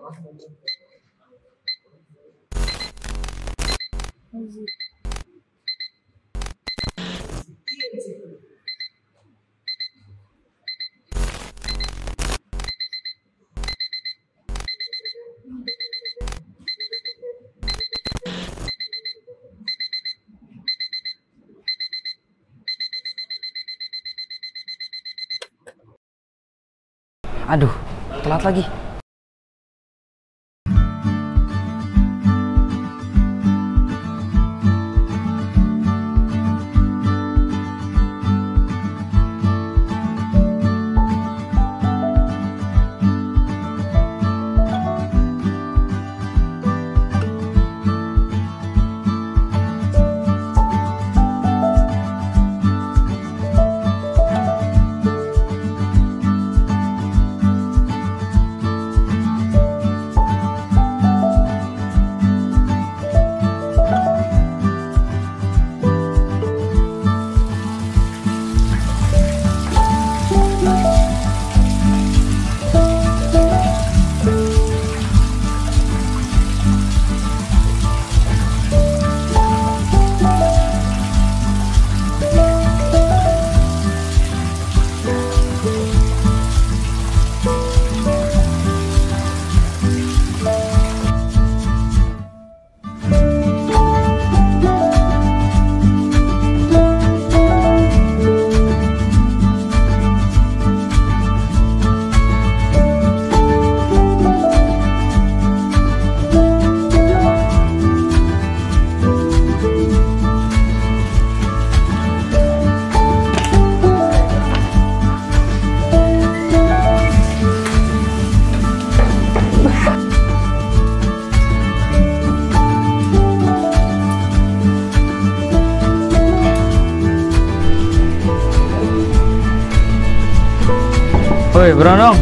Aduh, telat lagi. Woi, Bronong.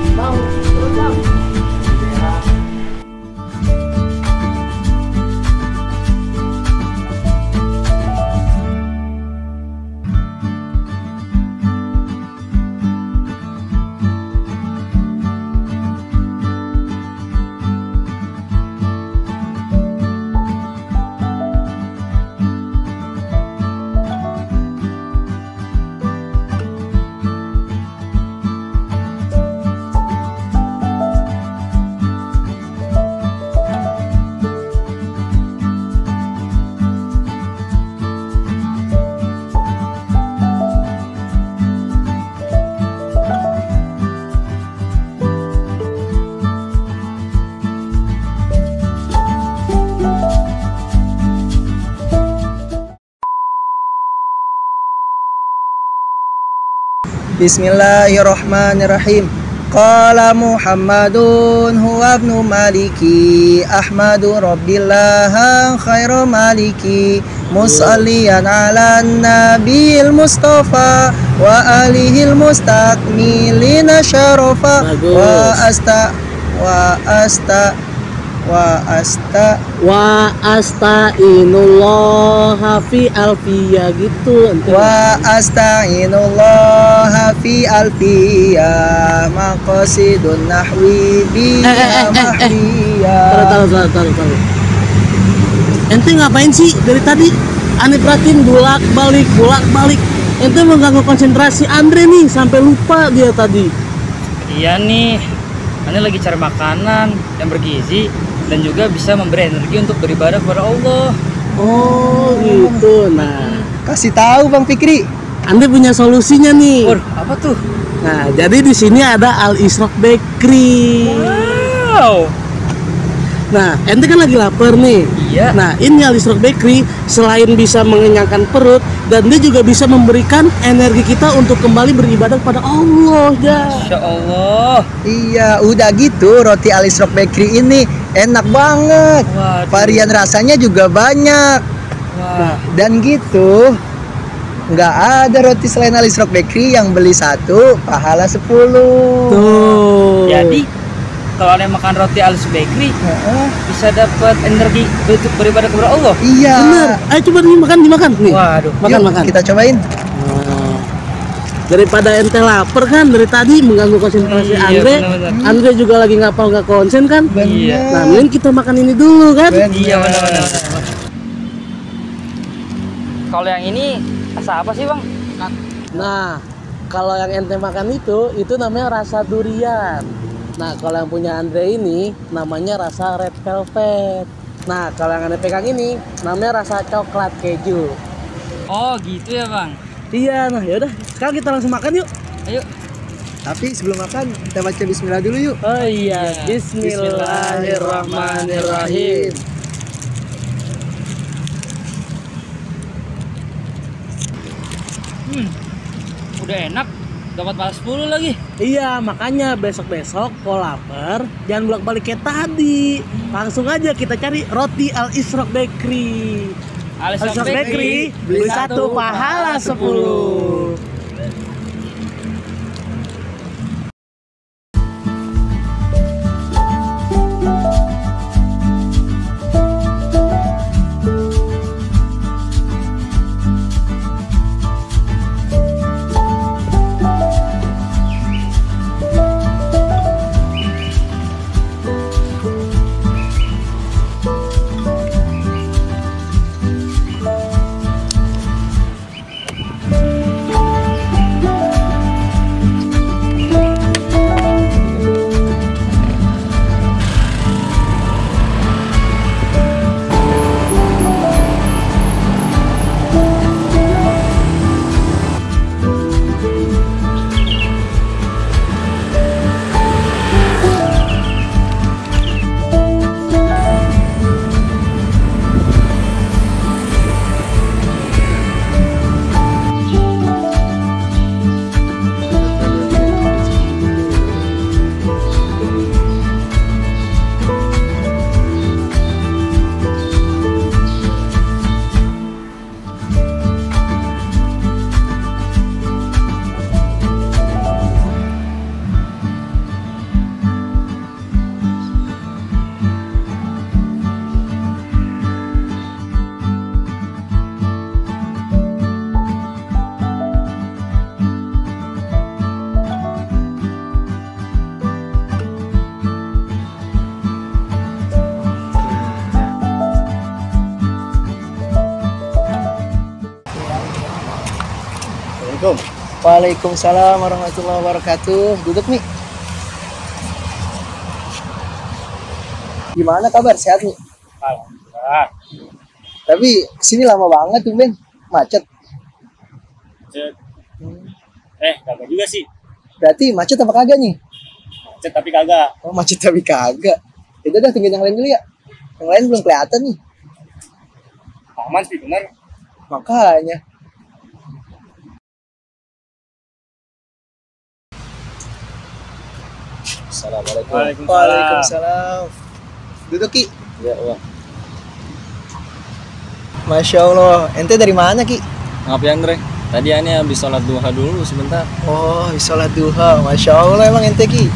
Bismillahirrahmanirrahim. Qala Muhammadun huwa ibnu Maliki Ahmadu Rabbillah khairu maliki musalliyan ala nabil mustafa wa alihil mustakmilina syarafa wa asta'inullah fi alfiya gitu. Wa asta'inullah fi alfiya maqasidun nahwi biha mahriya. Taruh. Ente ngapain sih dari tadi? Aneh perhatiin bolak balik. Ente mengganggu konsentrasi Andre nih sampai lupa dia tadi. Iya nih, Aneh lagi cari makanan yang bergizi dan juga bisa memberi energi untuk beribadah kepada Allah. Oh gitu. Nah, Kasih tahu Bang Fikri. Anda punya solusinya nih. Apa tuh? Nah, jadi di sini ada Al Ishraq Bakery. Wow. Nah, ente kan lagi lapar nih. Iya. Nah, ini Al Ishraq Bakery selain bisa mengenyangkan perut dan dia juga bisa memberikan energi kita untuk kembali beribadah kepada Allah ya. Masya Allah. Iya, udah gitu roti Al Ishraq Bakery ini enak banget. Waduh. Varian rasanya juga banyak. Wah. Dan gitu, nggak ada roti selain Al Ishraq Bakery yang beli 1 pahala 10. Tuh. Jadi kalau Aneh makan roti Al Ishraq Bakery bisa dapat energi untuk beribadah kepada Allah. Iya. Bener. Ayo coba dimakan nih. Waduh. Makan. Yuk, kita cobain. Daripada ente lapar kan dari tadi mengganggu konsentrasi Iya, Andre. benar-benar. Andre juga lagi ngapal nggak konsen kan? Iya. Nah, mending kita makan ini dulu kan? Iya benar-benar. Kalau yang ini rasa apa sih bang? Nah, kalau yang ente makan itu namanya rasa durian. Nah, kalau yang punya Andre ini namanya rasa red velvet. Nah, kalau yang ente pegang ini namanya rasa coklat keju. Oh gitu ya bang. Iya, nah yaudah, sekarang kita langsung makan yuk. Ayo. Tapi sebelum makan kita baca bismillah dulu yuk. Oh iya, Bismillahirrahmanirrahim. Udah enak. Dapat balas 10 lagi. Iya, makanya besok-besok kalau lapar jangan bolak-balik kayak tadi. Langsung aja kita cari roti Al Isroq Bakery. Al Isroq Bakery, beli satu pahala 10. Waalaikumsalam warahmatullahi wabarakatuh. Duduk nih. Gimana kabar? Sehat nih? Alhamdulillah. Tapi sini lama banget tuh Ben. Macet. Kagak juga sih. Berarti macet apa kagak nih? Macet tapi kagak. Oh macet tapi kagak. Yaudah dah tungguin yang lain dulu ya. Yang lain belum kelihatan nih. Aman sih bener. Makanya. Assalamualaikum. Waalaikumsalam. Duduk Ki. Ya, wah. Masya Allah. Ente dari mana Ki? Maaf ya Andre. Tadi Ani habis sholat duha dulu sebentar. Oh sholat duha. Masya Allah emang ente Ki.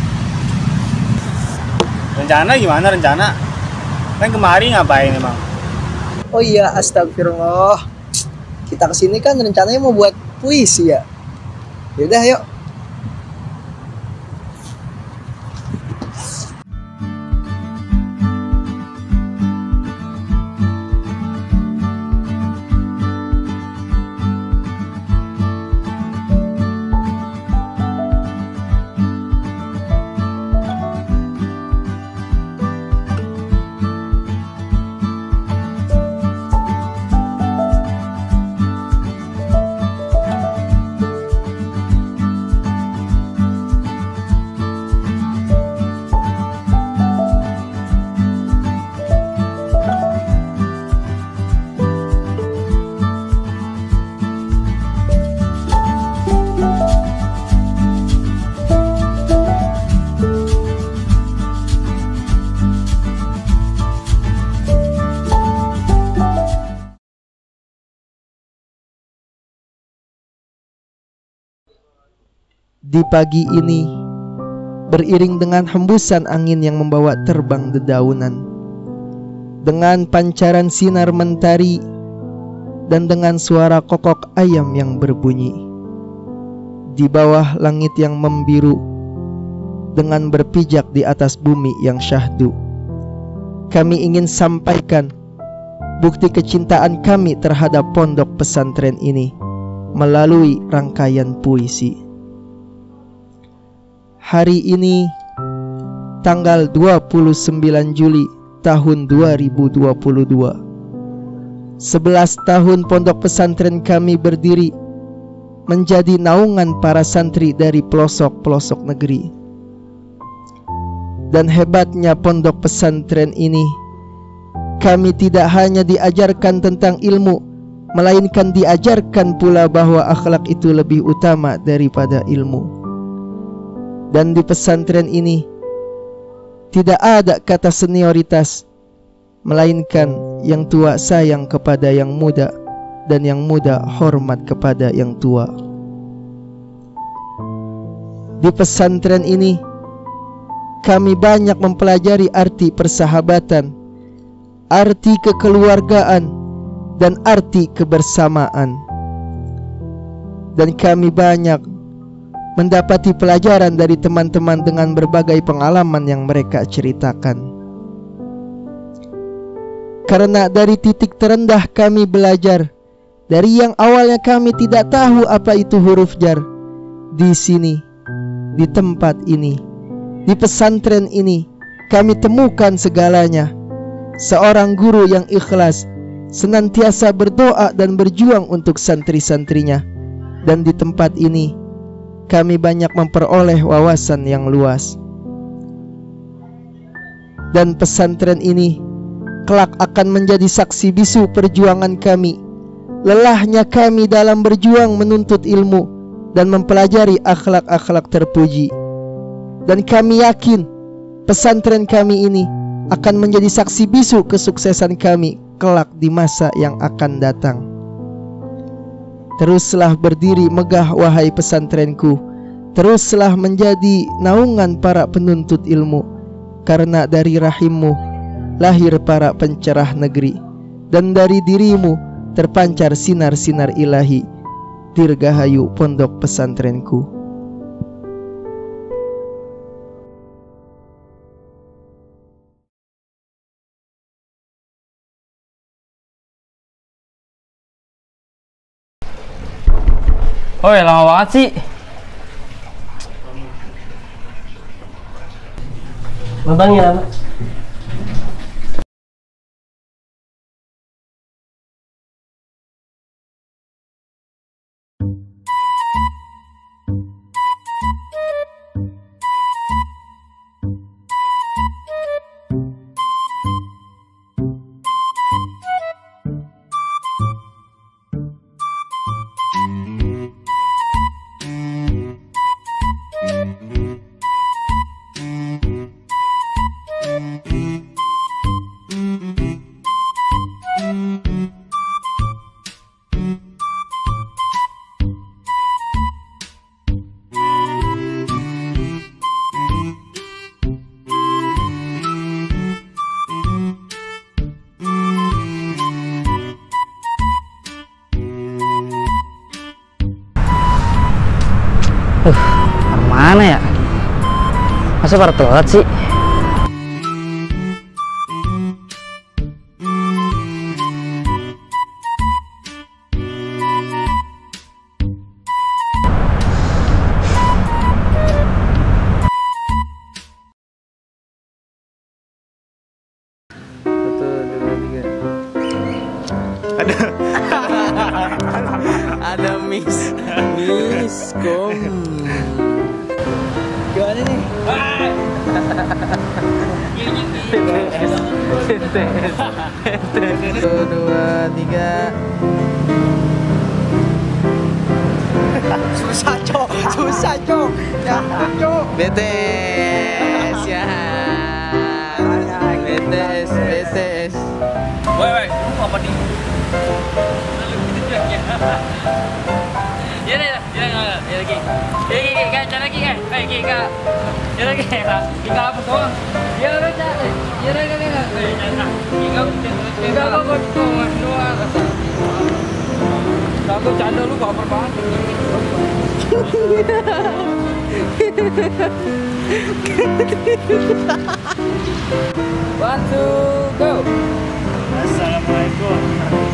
Rencana gimana rencana? Kan kemari ngapain emang? Oh iya astagfirullah. Kita kesini kan rencananya mau buat puisi ya. Yaudah yuk. Di pagi ini, beriring dengan hembusan angin yang membawa terbang dedaunan, dengan pancaran sinar mentari, dan dengan suara kokok ayam yang berbunyi, di bawah langit yang membiru, dengan berpijak di atas bumi yang syahdu. Kami ingin sampaikan bukti kecintaan kami terhadap pondok pesantren ini melalui rangkaian puisi. Hari ini, tanggal 29 Juli tahun 2022, 11 tahun pondok pesantren kami berdiri menjadi naungan para santri dari pelosok-pelosok negeri. Dan hebatnya pondok pesantren ini, kami tidak hanya diajarkan tentang ilmu, melainkan diajarkan pula bahwa akhlak itu lebih utama daripada ilmu. Dan di pesantren ini tidak ada kata senioritas, melainkan yang tua sayang kepada yang muda dan yang muda hormat kepada yang tua. Di pesantren ini kami banyak mempelajari arti persahabatan, arti kekeluargaan, dan arti kebersamaan. Dan kami banyak mendapati pelajaran dari teman-teman dengan berbagai pengalaman yang mereka ceritakan. Karena dari titik terendah kami belajar, dari yang awalnya kami tidak tahu apa itu huruf jar. Di sini, di tempat ini, di pesantren ini, kami temukan segalanya. Seorang guru yang ikhlas, senantiasa berdoa dan berjuang untuk santri-santrinya. Dan di tempat ini, kami banyak memperoleh wawasan yang luas. Dan pesantren ini kelak akan menjadi saksi bisu perjuangan kami, lelahnya kami dalam berjuang menuntut ilmu dan mempelajari akhlak-akhlak terpuji. Dan kami yakin pesantren kami ini akan menjadi saksi bisu kesuksesan kami kelak di masa yang akan datang. Teruslah berdiri megah wahai pesantrenku, teruslah menjadi naungan para penuntut ilmu, karena dari rahimmu lahir para pencerah negeri, dan dari dirimu terpancar sinar-sinar ilahi. Dirgahayu pondok pesantrenku. Oh ya, lama banget sih. Lubangnya lama. Mana ya? Masa pada telat sih? Ada miskom. Gimana nih? Satu, dua, tiga. Susah cok, susah cok. Ya cok. BTS ya. BTS. Woi, lu apa nih? Ya lagi. Kan lagi kan. Kak. Ya lagi. Tinggal apa doang? Ya udah, Cak. Ya lagi. Tinggal apa doang? Kagak canda lu baper banget. One, two, go. Assalamualaikum.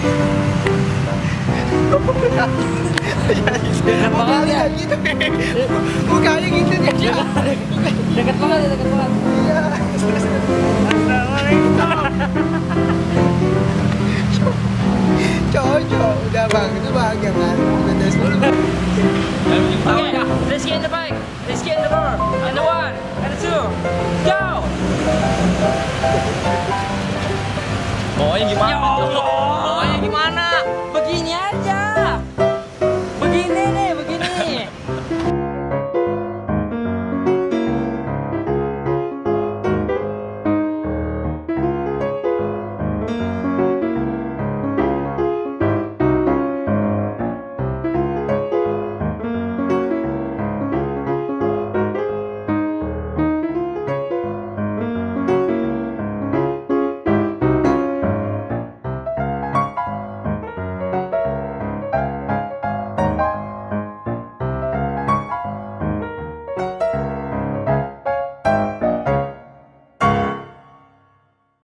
Dekat banget ya. Gitu. Mukanya gitu dia. Dekat banget ya, dekat banget. Iya. Assalamualaikum. Cocok. Udah bang, itu bahagia kan. Udah tes dulu. Okay, let's get in the bike. Let's get in the bar. And the one, and the two, go. Maunya gimana? Ya Allah.